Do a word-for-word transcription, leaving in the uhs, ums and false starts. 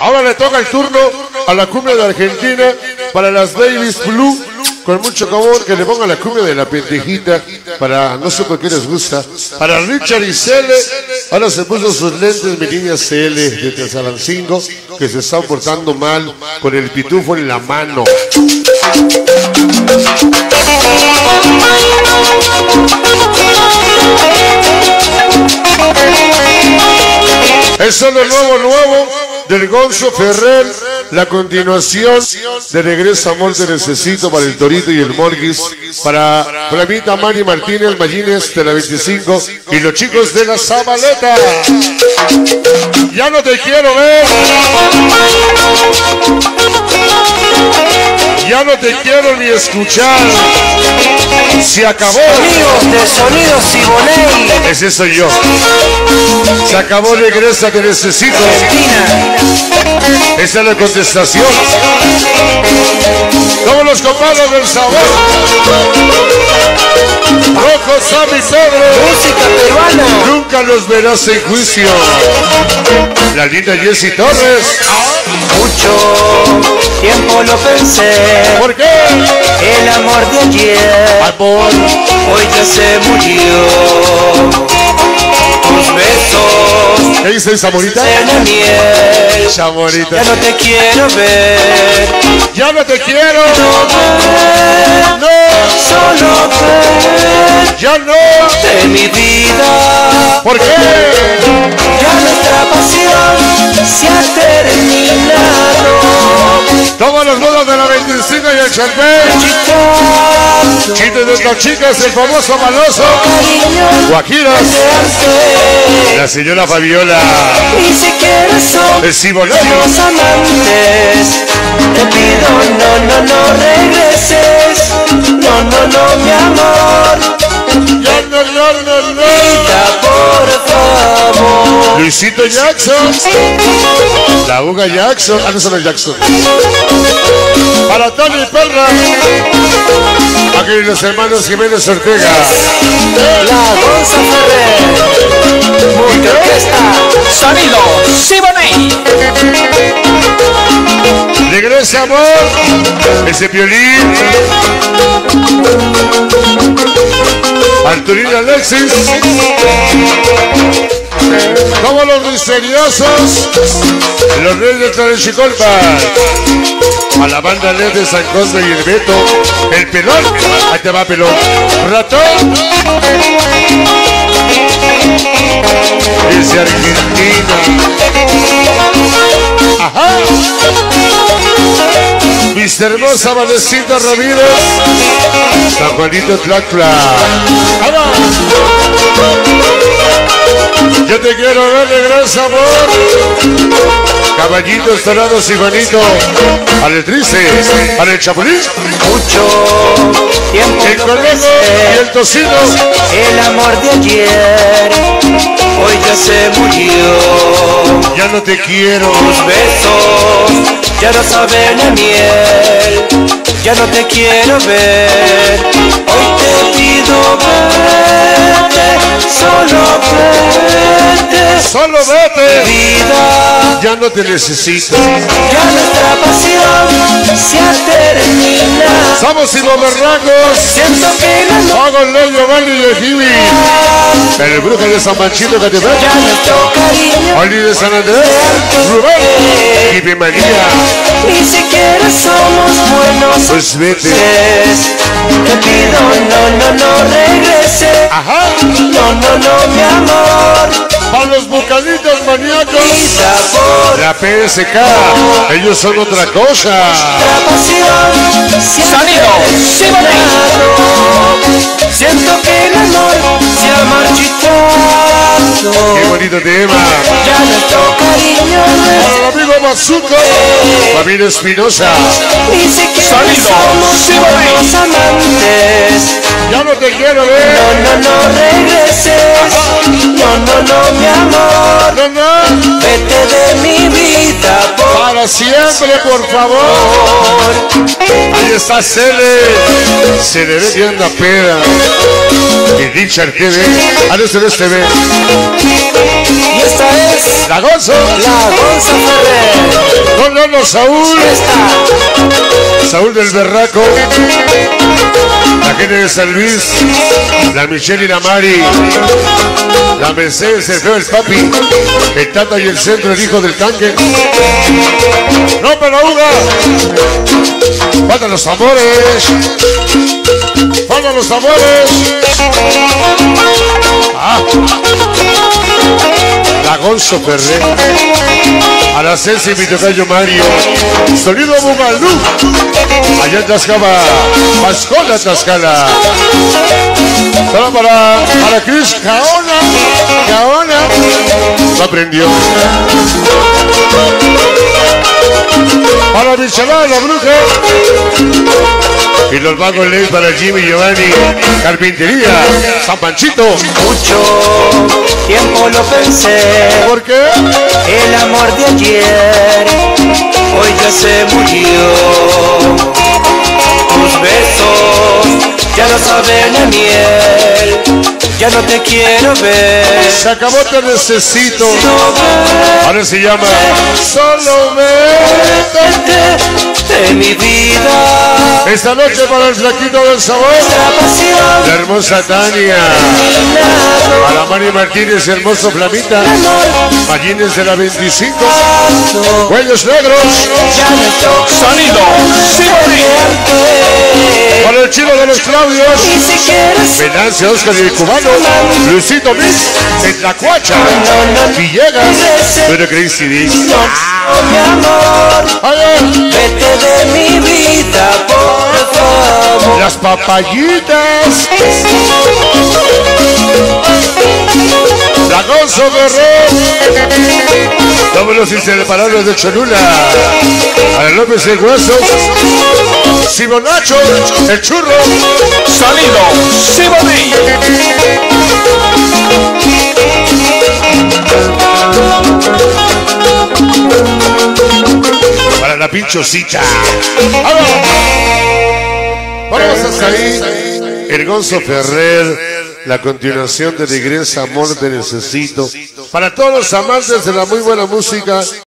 Ahora le toca el turno a la cumbia de Argentina para las Babies Blue. Con mucho favor que le pongan la cumbia de la pendejita para, no sé por qué les gusta, para Richard y Cele. Ahora se puso sus lentes mi niña Cele de Tesalancingo, que se está portando mal con el pitufo en la mano. Eso es lo nuevo, nuevo del Gonzo Ferrer. La continuación de Regreso Amor Te Necesito para el Torito y el Morguis, para Flamita Mari Martínez Mallines de la veinticinco y los chicos de la Zabaleta. Ya no te quiero ver. Ya no te quiero ni escuchar. Se acabó. Amigos de Sonidos Siboney. Ese soy yo. Se acabó. Regresa, te necesito. Argentina. Esa es la contestación. Como los compadres del sabor. Rojo, Sammy, Pedro. Música peruana. Nunca los verás en juicio. La linda Jessie Torres. Mucho tiempo lo pensé. ¿Por qué? El amor de ayer, Amor, hoy ya se murió. Tus besos ¿qué dice Zamorita? en miel. Zamorita. Ya no te quiero ver. Ya no te quiero. No ver, No, solo ver ya no. de mi vida. ¿Por qué? Ya nuestra pasión se ha terminado. Todos los modos de la veinticinco y el champán. Chicos, Chistes de estas chicas, el famoso maloso. cariño, Guajiras. desearte. La señora Fabiola. Ni siquiera son El Siboney. los amantes. Te pido, no, no, no regreses. No, no, no, mi amor. Ya no, no, no, no. Ya, por favor. Luisito Jackson. La Uga Jackson. Ah, no son los Jackson. Para Tony Perra. Aquí los hermanos Jiménez Ortega. La Gonza Ferrer. Muy orquesta. Sonido Siboney. Regresa amor. Ese violín. Arturina Alexis. Como los misteriosos. Los reyes de Tlaxicolpa. A la banda L E D de San Cosme y el Beto. El pelón. Ahí te va, pelón. Ratón. Desde Argentina. Ajá. Mister Hermosa Valecita Ramírez. San Juanito Tlactla. Yo te quiero ver, regresa amor. Caballitos dorados y Juanito. Aletrice. Para el Chapulín. Mucho tiempo El lo conejo pensé. y el tocino. El amor de ayer, hoy ya se murió. Ya no te quiero. Tus besos ya no saben a miel. Ya no te quiero ver. Hoy te pido verte, solo verte. Solo vete. Vida, Ya no te necesito. ya nuestra pasión se ha terminado. Somos ciboberracos. Siento que la noche Hago el leño, Vali de Jibi. El brujo de San Manchito Catepec. ya nuestro cariño Oli de San Andrés. Rubén. Jibi María. ni siquiera somos buenos. Pues vete. Te pido, no, no, no regreses. Ajá. No, no, no, mi amor. Para los bucanitos maníacos. Vida por La P S K. Ellos son otra cosa. la pasión se ha terminado. Siento que el amor se ha marchitado. Qué bonito tema. Ya nuestro cariño Para el amigo Mazuco. Familia Espinosa. ni siquiera somos buenos amantes. Ya no te quiero ver. No, no, no regreses. No, no, no, mi amor. No, no. Vete de mi vida, por Para siempre, por favor. favor. Ahí está Cele. Se le ve bien la peda. Y Richard T V. Ah, no, este es T V. Y esta es La Gonzo. la Gonza Ferrer. Manolo Saúl. Saúl del Berraco. La gente de San Luis. La Michelle y la Mari. La Mercedes, el feo, el papi. El Tata y el Centro, el hijo del tanque. ¡No, pero Uga! ¡Faltan los amores! ¡Faltan los amores! ¡Ah! La Gonzo Ferrer. A la Ceci y mi tocayo Mario. Sonido Bugalú. Allá en Tlaxcala. Mascola Tlaxcala. Para, para, para Cris Gaona. Gaona. No aprendió. Para Michelada, la bruja. Y los vagos leyes para Jimmy Giovanni. Carpintería. San Panchito. Mucho tiempo lo pensé. ¿Por qué? El amor de ayer hoy ya se murió. Tus besos ya no saben a miel. Ya no te quiero ver. Se acabó, te necesito. No ves, Ahora se llama Solo Vete de mi vida. Esta noche para el flaquito del sabor. La pasión, La hermosa Tania. A la Mari Martínez, hermoso Flamita. Mallines de la veinticinco. Cuellos negros. Sonido. Para el chino de los Claudios. Venancio, Oscar y el cubano. Luisito Mix. En Tlacuacha. Villegas. Pero Crazy Dix. mi amor, vete de mi vida, por favor. Las papayitas. La Gonzo Guerrero. Vámonos inseparables de Cholula. A la López el Grueso. Simonacho, el churro. Sonido Simoní. Para la pinchosita. ¡Vamos! Vamos hasta ahí. El Gonzo Ferrer. La continuación de Regresa Amor Te Necesito. Para todos los amantes de la muy buena música.